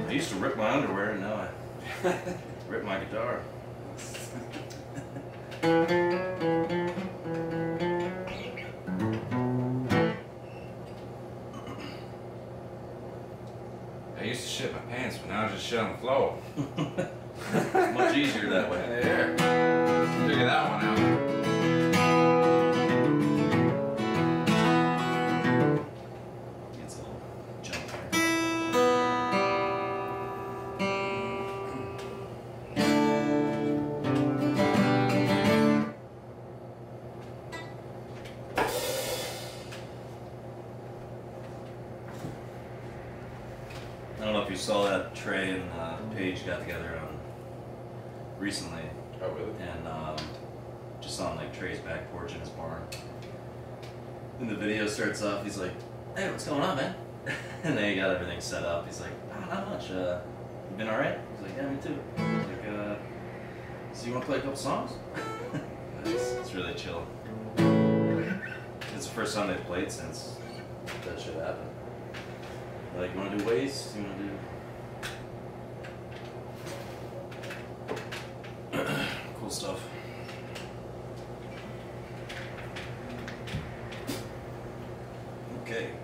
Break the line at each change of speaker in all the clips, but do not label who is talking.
I used to rip my underwear, and now I rip my guitar.
I used to shit my pants, but now I just shit on the floor.
Much easier that way.
There. Figure that one out.
It's a little jump there. I don't know if you saw that Trey and Paige got together recently,
Oh, really?
and just on like Trey's back porch in his barn. And the video starts off, he's like, "Hey, what's going on, man?" And they got everything set up. He's like, "Oh, not much. You been alright?" He's like, "Yeah, me too." He's like, "So you want to play a couple songs?" It's really chill. It's the first time they've played since that shit happened. Like, you want to do Waste? You want to do cool stuff. Okay.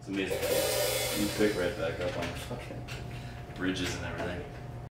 It's amazing. You pick right back up on the fucking bridges and everything.